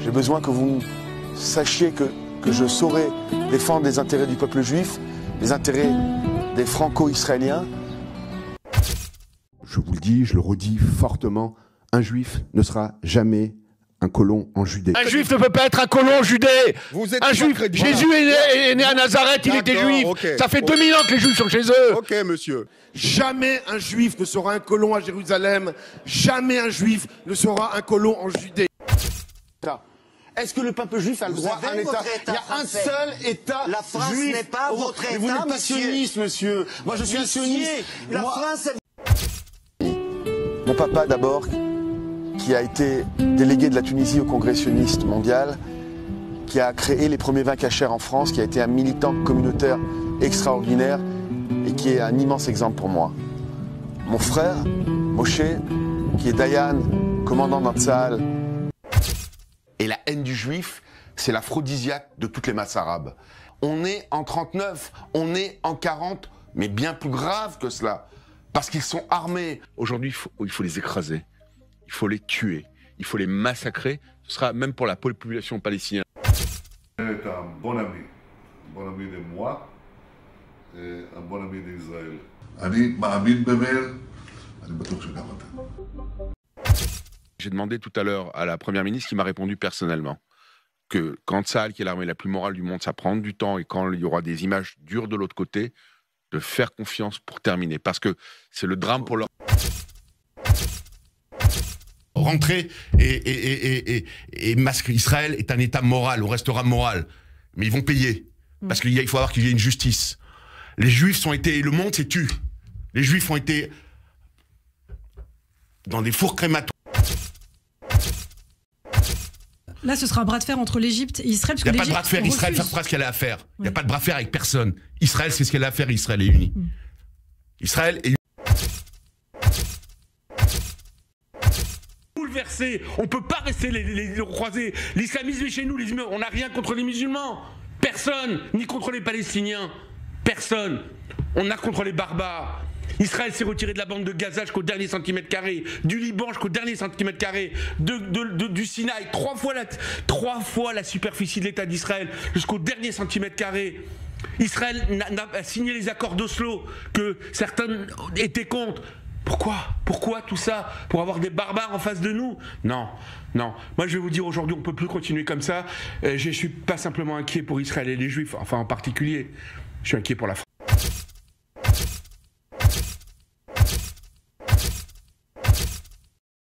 J'ai besoin que vous sachiez que je saurai défendre les intérêts du peuple juif, les intérêts des franco-israéliens. Je vous le dis, je le redis fortement, un juif ne sera jamais un colon en Judée. Un juif ne peut pas être un colon en Judée. Un juif, Jésus est né à Nazareth, il était juif. Okay. Ça fait 2000 ans que les juifs sont chez eux. Ok, monsieur. Jamais un juif ne sera un colon à Jérusalem. Jamais un juif ne sera un colon en Judée. Est-ce que le peuple juif a le droit à un État? Il y a un seul État juif. La France n'est pas votre État, vous n'êtes pas sioniste, monsieur. Moi, je suis un sioniste. La France est... Mon papa, d'abord, qui a été délégué de la Tunisie au Congrès sioniste mondial, qui a créé les premiers vins cachers en France, qui a été un militant communautaire extraordinaire et qui est un immense exemple pour moi. Mon frère, Moshe, qui est Dayan, commandant dans Tsahal. Et la haine du juif, c'est l'aphrodisiaque de toutes les masses arabes. On est en 39, on est en 40, mais bien plus grave que cela. Parce qu'ils sont armés. Aujourd'hui, il faut les écraser. Il faut les tuer. Il faut les massacrer. Ce sera même pour la population palestinienne. C'est un bon ami de moi et un bon ami d'Israël. J'ai demandé tout à l'heure à la Première ministre qui m'a répondu personnellement que quand Tsahal, qui est l'armée la plus morale du monde, ça prend du temps et quand il y aura des images dures de l'autre côté, de faire confiance pour terminer. Parce que c'est le drame pour leur... Rentrer et masque Israël est un État moral, on restera moral. Mais ils vont payer. Parce qu'il faut avoir qu'il y ait une justice. Les Juifs ont été... Le monde s'est tu. Les Juifs ont été dans des fours crématoires. Là, ce sera un bras de fer entre l'Égypte et Israël. Il n'y a pas de bras de fer. Israël fera ce qu'elle a à faire. Il n'y a pas de bras de fer avec personne. Israël, c'est ce qu'elle a à faire. Israël est uni. Israël est uni. Bouleversé. On ne peut pas rester les croisés. L'islamisme est chez nous. On n'a rien contre les musulmans. Personne. Ni contre les Palestiniens. Personne. On a contre les barbares. Israël s'est retiré de la bande de Gaza jusqu'au dernier centimètre carré, du Liban jusqu'au dernier centimètre carré, du Sinaï, trois fois la superficie de l'État d'Israël jusqu'au dernier centimètre carré. Israël a signé les accords d'Oslo que certains étaient contre. Pourquoi tout ça? Pour avoir des barbares en face de nous? Non. Moi je vais vous dire aujourd'hui, on ne peut plus continuer comme ça. Je ne suis pas simplement inquiet pour Israël et les Juifs, enfin en particulier. Je suis inquiet pour la France.